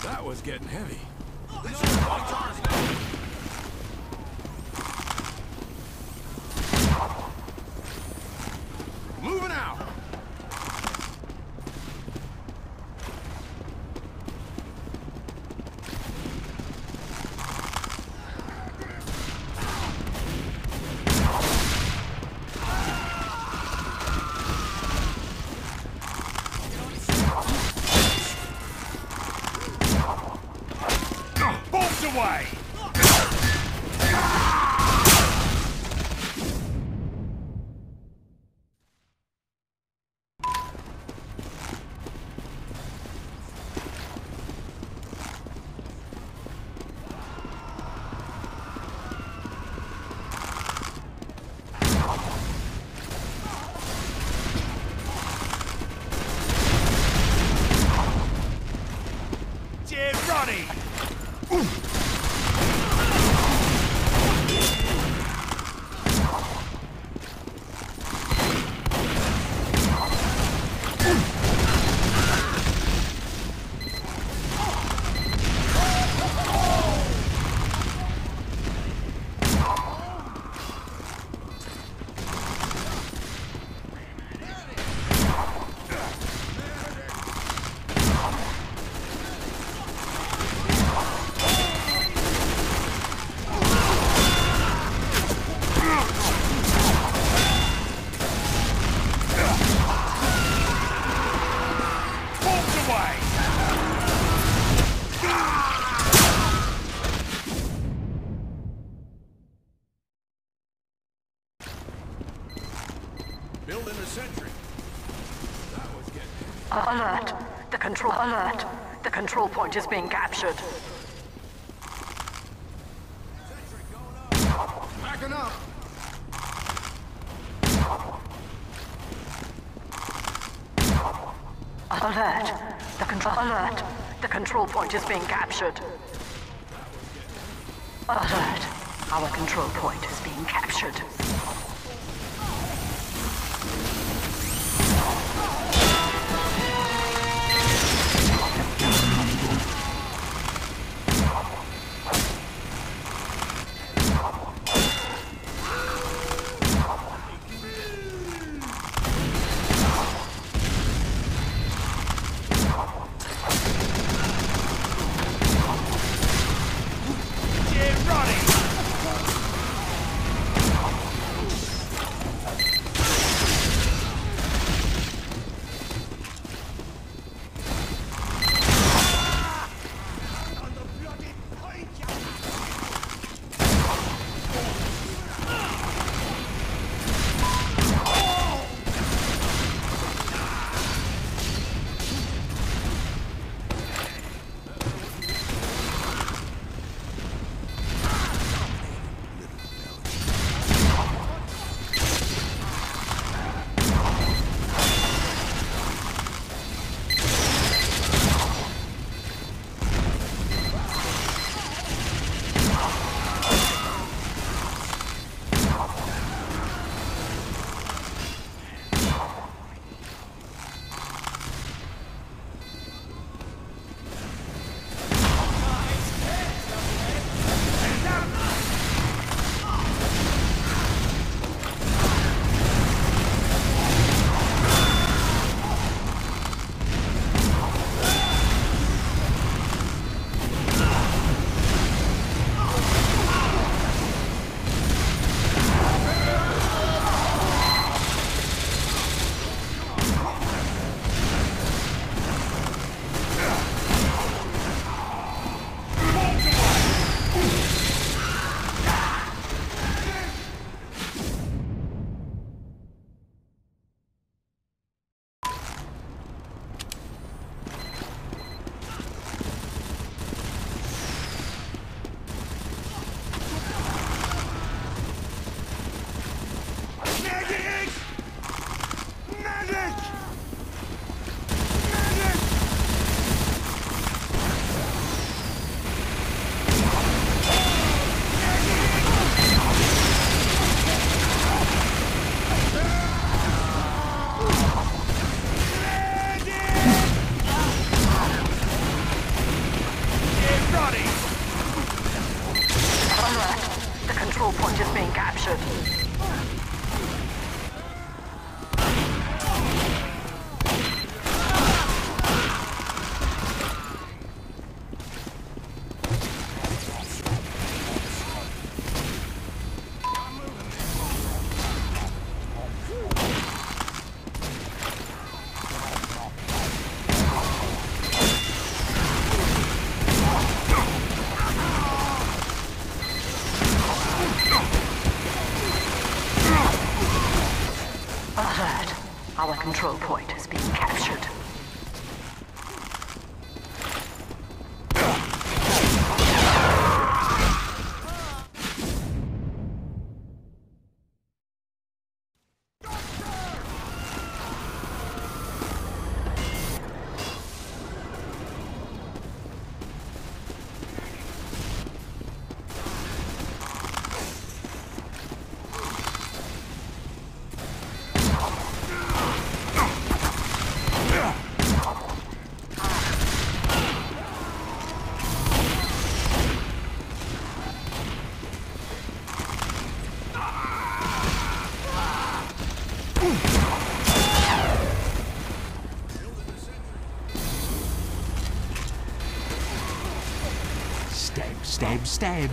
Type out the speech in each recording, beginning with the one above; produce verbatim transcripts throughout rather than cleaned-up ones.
That was getting heavy. Moving out. Away! Get ready! Building a sentry. That was getting Alert! The control alert! The control point is being captured. Sentry going up. Backing up. Alert! The control alert! The control point is being captured. Alert! Our control point is being captured. point is being captured. Alert. Our control point is being captured. Stab, stab, stab.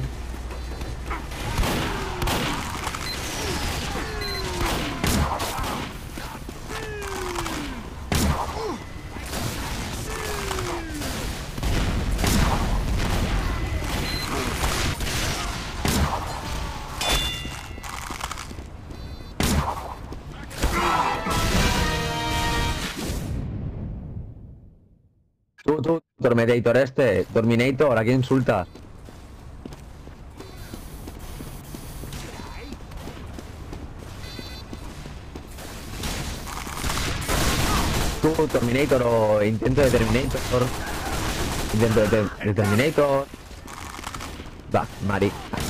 Tú, tú, Terminator este, Terminator, ¿a quién insultas? Tú, Terminator o intento de Terminator. Intento de, de, de Terminator. Va, Mari.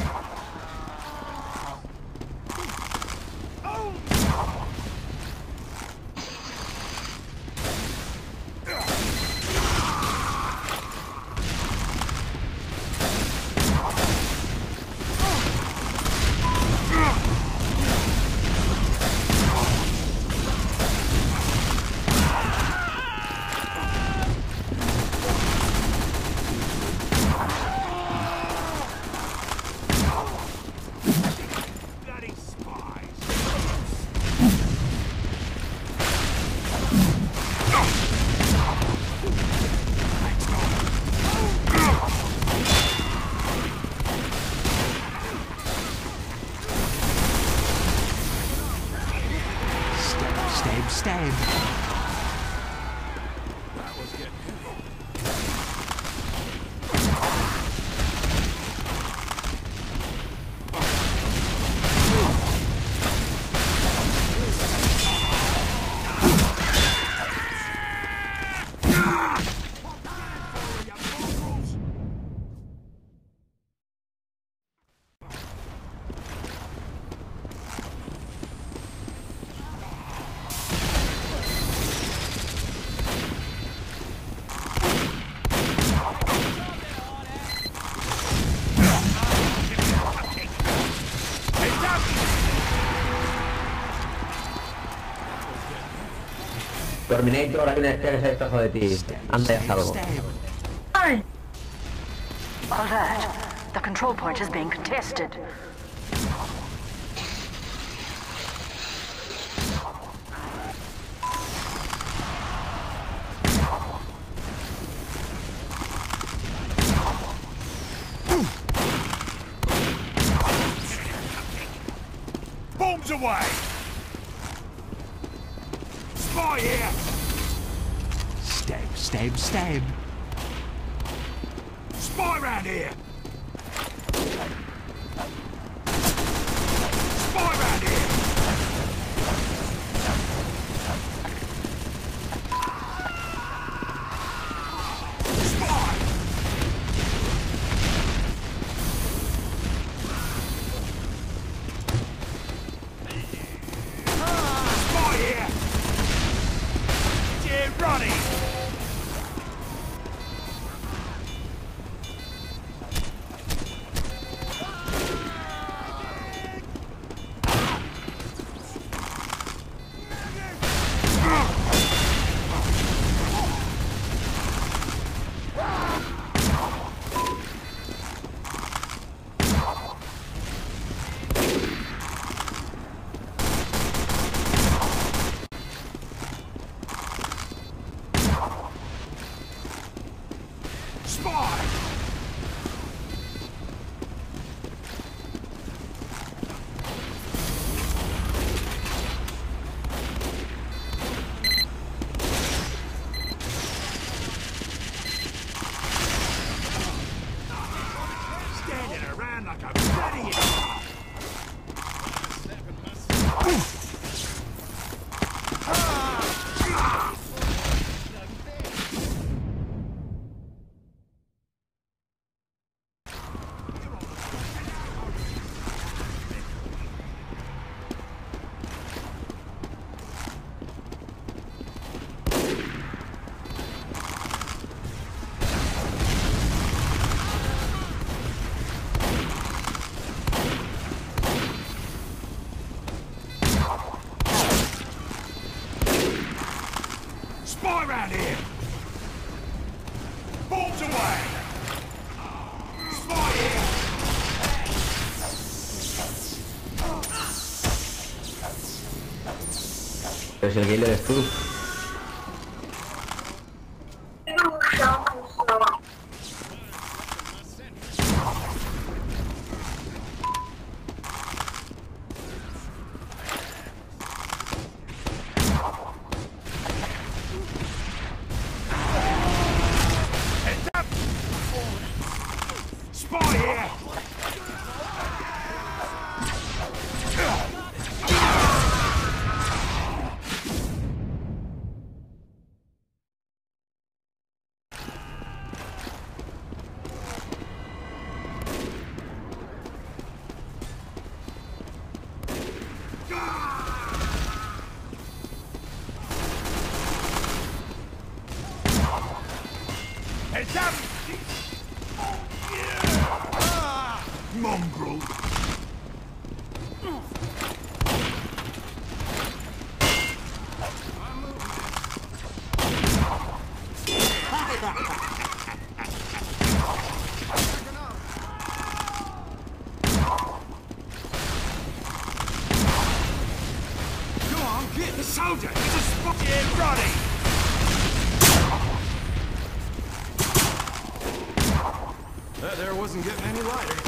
Stab, stab. That was getting heavy. Terminator, hay una bestia que se desplaza de ti. Anda, ya salgo. Ay! Alert. The control point is being contested. Bombs away! Spy here! Stab, stab, stab. Spy round here! Spy round here! Spy! Spy here! Get running! Standing around like a bloody idiot. Spy around here! Bolt away! Spy here! Pero si el killer eres tú. Spy here! Heads up! Mongrel! Go on, get the soldier! It's a spot here, Roddy! That there wasn't getting any lighter.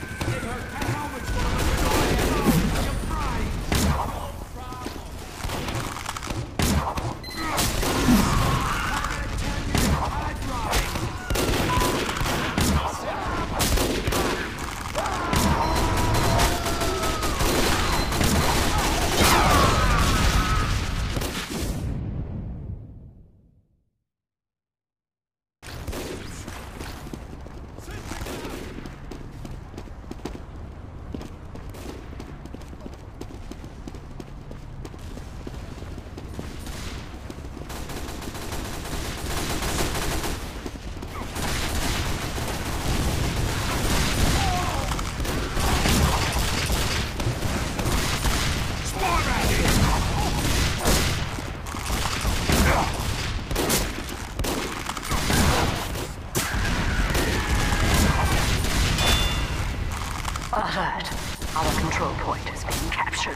Alert. Our control point is being captured.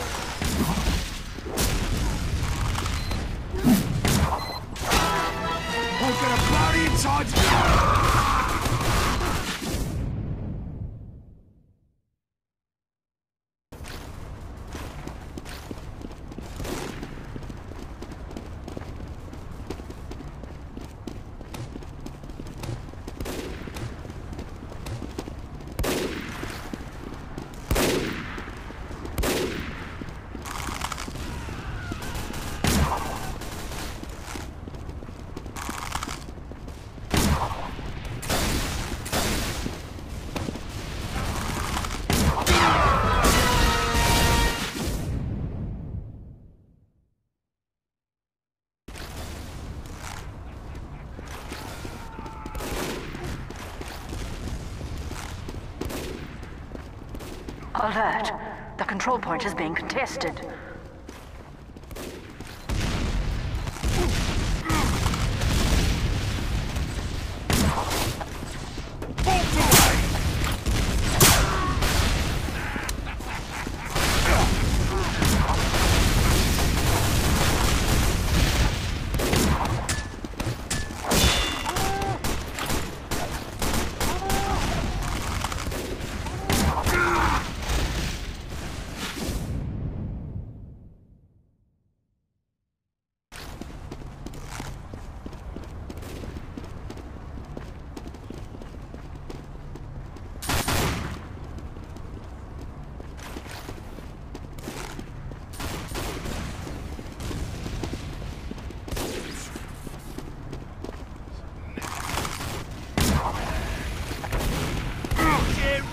I'm gonna blow the insides! Alert. The control point is being contested.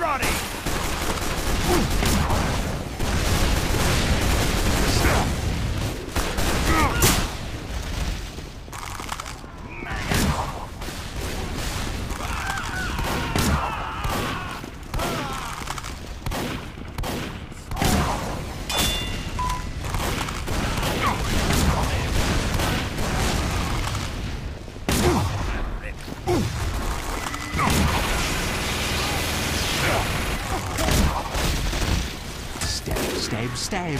ready! Stab, stab.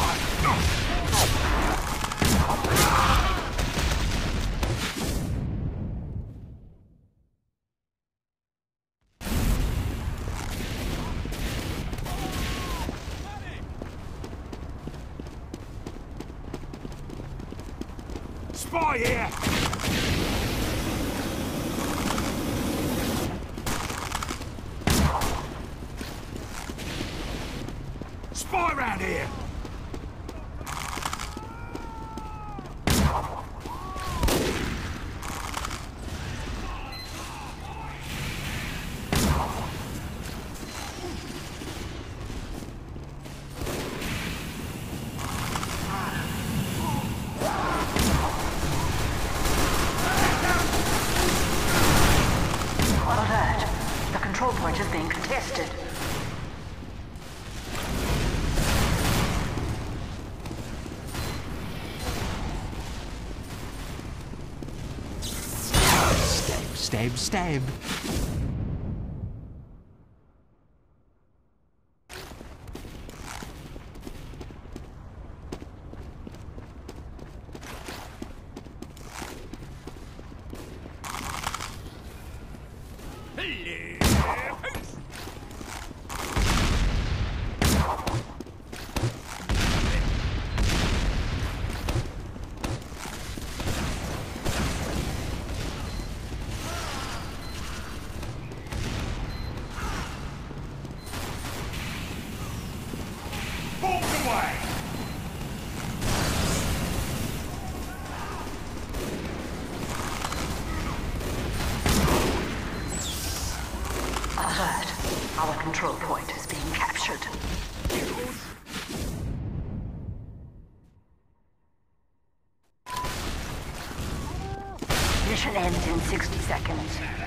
Spy here! Spy around here! Alert. The control point is being contested. Stab, stab, stab. Balls away! Alert. Our control point is being captured. Mission ends in sixty seconds.